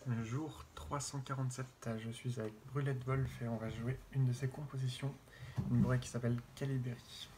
Le jour 347, je suis avec Brulette Wolf et on va jouer une de ses compositions, une bourrée qui s'appelle Calibéry.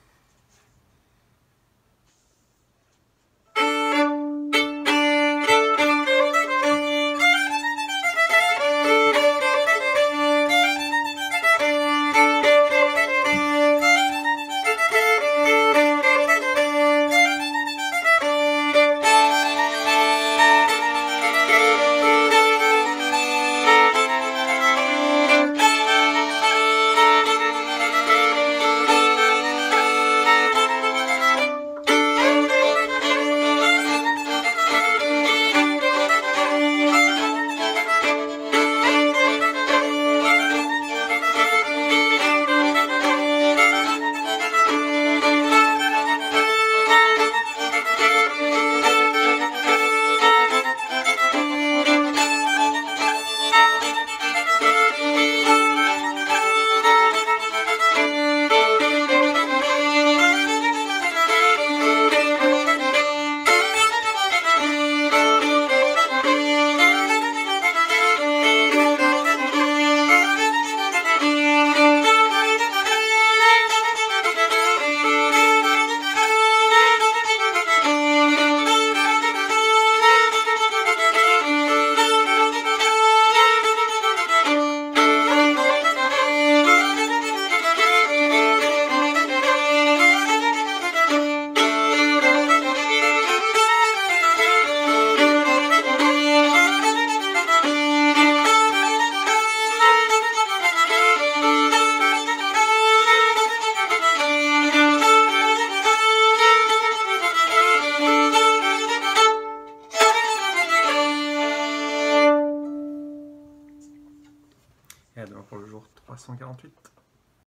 Et à demain pour le jour 348.